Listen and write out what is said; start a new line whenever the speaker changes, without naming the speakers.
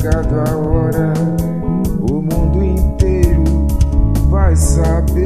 chegado a hora, o mundo inteiro vai saber.